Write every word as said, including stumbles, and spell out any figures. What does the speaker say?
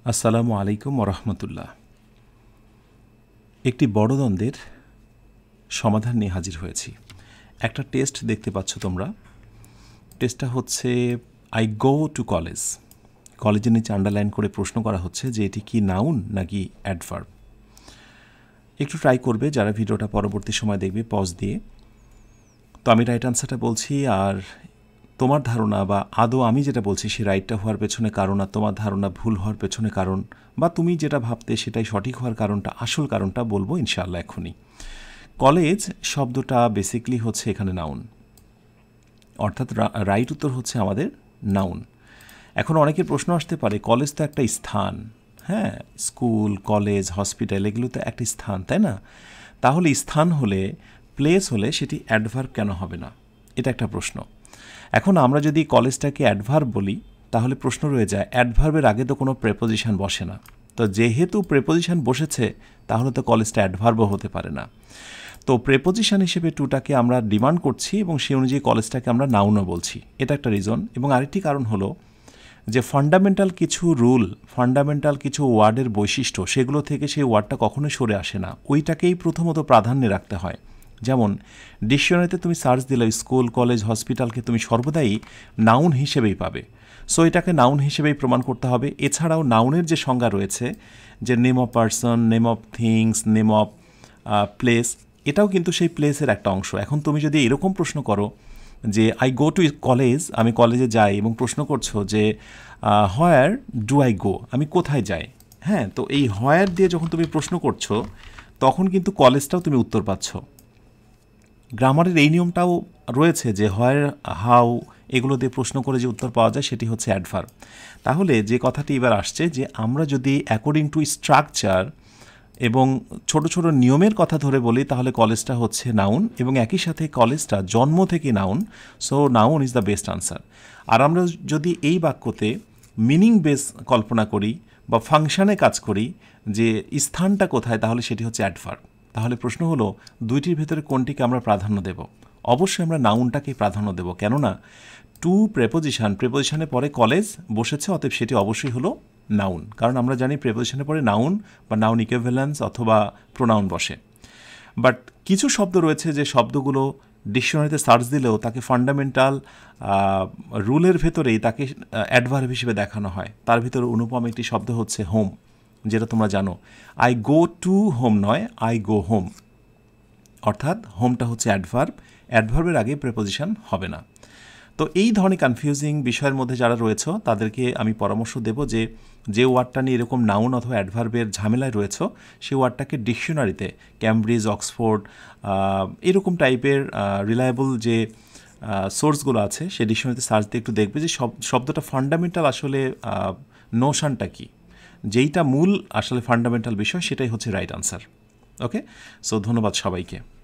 আসসালামু আলাইকুম ওয়া রাহমাতুল্লাহ। একটি বড় দ্বন্দ্বের সমাধান নিয়ে হাজির হয়েছি। একটা টেস্ট দেখতে পাচ্ছ তোমরা। টেস্টটা হচ্ছে আই গো টু কলেজ। কলেজের নিচে আন্ডারলাইন করে প্রশ্ন করা হচ্ছে যে এটি কি নাউন নাকি অ্যাডভার্ব। একটু ট্রাই করবে যারা ভিডিওটা পরবর্তী সময় দেখবে পজ দিয়ে। তো আমি রাইট আনসারটা বলছি, আর তোমার ধারণা বা আদৌ আমি যেটা বলছি সে রাইটটা হওয়ার পেছনে কারণ, আর তোমার ধারণা ভুল হওয়ার পেছনে কারণ, বা তুমি যেটা ভাবতে সেটাই সঠিক হওয়ার কারণটা, আসল কারণটা বলবো ইনশাআল্লাহ এখনই। কলেজ শব্দটা বেসিকলি হচ্ছে এখানে নাউন, অর্থাৎ রাইট উত্তর হচ্ছে আমাদের নাউন। এখন অনেকের প্রশ্ন আসতে পারে, কলেজ তো একটা স্থান, হ্যাঁ, স্কুল, কলেজ, হসপিটাল এগুলো তো একটা স্থান, তাই না? তাহলে স্থান হলে, প্লেস হলে সেটি অ্যাডভার্ব কেন হবে না? এটা একটা প্রশ্ন। এখন আমরা যদি কলেজটাকে অ্যাডভার্ব বলি তাহলে প্রশ্ন রয়ে যায়, অ্যাডভার্বের আগে তো কোনো প্রেপোজিশন বসে না। তো যেহেতু প্রেপোজিশন বসেছে তাহলে তো কলেজটা অ্যাডভার্বও হতে পারে না। তো প্রেপোজিশন হিসেবে টুটাকে আমরা ডিমান্ড করছি এবং সেই অনুযায়ী কলেজটাকে আমরা নাউনও বলছি। এটা একটা রিজন। এবং আরেকটি কারণ হলো যে ফান্ডামেন্টাল কিছু রুল, ফান্ডামেন্টাল কিছু ওয়ার্ডের বৈশিষ্ট্য, সেগুলো থেকে সেই ওয়ার্ডটা কখনোই সরে আসে না, ওইটাকেই প্রথমত প্রাধান্যে রাখতে হয়। যেমন ডিকশনারিতে তুমি সার্চ দিলে স্কুল, কলেজ, হসপিটালকে তুমি সর্বদাই নাউন হিসেবেই পাবে। সো এটাকে নাউন হিসেবেই প্রমাণ করতে হবে। এছাড়াও নাউনের যে সংজ্ঞা রয়েছে, যে name of person, name of things, name of place, এটাও কিন্তু সেই প্লেসের একটা অংশ। এখন তুমি যদি এরকম প্রশ্ন করো যে আই গো টু কলেজ, আমি কলেজে যাই, এবং প্রশ্ন করছো যে হোয়ার ডু আই গো, আমি কোথায় যাই, হ্যাঁ, তো এই হোয়ার দিয়ে যখন তুমি প্রশ্ন করছো তখন কিন্তু কলেজটাও তুমি উত্তর পাচ্ছ। গ্রামারের এই নিয়মটাও রয়েছে যে হোয়ার, হাউ এগুলো দিয়ে প্রশ্ন করে যে উত্তর পাওয়া যায় সেটি হচ্ছে অ্যাডভার্ব। তাহলে যে কথাটি এবার আসছে যে আমরা যদি অ্যাকর্ডিং টু স্ট্রাকচার এবং ছোট ছোট নিয়মের কথা ধরে বলি তাহলে কলেজটা হচ্ছে নাউন, এবং একই সাথে কলেজটা জন্ম থেকে noun. So noun is the best answer. আর আমরা যদি এই বাক্যতে মিনিং বেস কল্পনা করি বা ফাংশানে কাজ করি যে স্থানটা কোথায়, তাহলে সেটি হচ্ছে অ্যাডভার্ব। তাহলে প্রশ্ন হলো দুইটির ভেতরে কোনটিকে আমরা প্রাধান্য দেব? অবশ্যই আমরা নাউনটাকেই প্রাধান্য দেব, কেননা টু প্রেপোজিশন, প্রেপোজিশনের পরে কলেজ বসেছে, অতএব সেটি অবশ্যই হলো নাউন। কারণ আমরা জানি প্রেপোজিশনের পরে নাউন বা নাউন ইকুইভ্যালেন্স অথবা প্রোনাউন বসে। বাট কিছু শব্দ রয়েছে যে শব্দগুলো ডিকশনারিতে সার্চ দিলেও তাকে ফান্ডামেন্টাল রুলের ভেতরেই তাকে অ্যাডভার্ব হিসেবে দেখানো হয়। তার ভিতরে অনুপম একটি শব্দ হচ্ছে হোম, যেটা তোমরা জানো। আই গো টু হোম নয়, আই গো হোম, অর্থাৎ হোমটা হচ্ছে অ্যাডভার্ব, অ্যাডভার্বের আগে প্রেপোজিশন হবে না। তো এই ধরনের কনফিউজিং বিষয়ের মধ্যে যারা রয়েছে তাদেরকে আমি পরামর্শ দেব যে যে ওয়ার্ডটা নিয়ে এরকম নাউন অথবা অ্যাডভার্বের ঝামেলায় রয়েছে সেই ওয়ার্ডটাকে ডিকশনারিতে, ক্যামব্রিজ, অক্সফোর্ড এরকম টাইপের রিলায়েবল যে সোর্সগুলো আছে সেই ডিকশনারিতে সার্চ দিয়ে একটু দেখবে যে শব্দটা ফান্ডামেন্টাল আসলে নোশনটা কী, যেইটা মূল আসলে ফান্ডামেন্টাল বিষয় সেটাই হচ্ছে রাইট আনসার। ওকে, সো ধন্যবাদ সবাইকে।